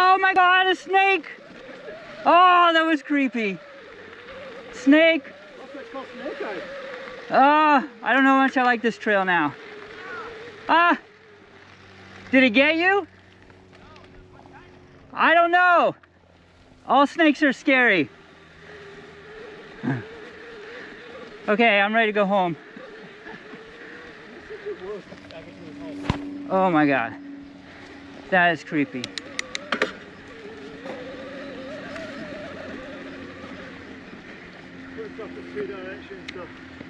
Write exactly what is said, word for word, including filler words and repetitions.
Oh my God, a snake! Oh, that was creepy. Snake. Ah, uh, I don't know how much I like this trail now. Ah, did it get you? I don't know. All snakes are scary. Okay, I'm ready to go home. Oh my God, that is creepy. Looks like a three direction stuff.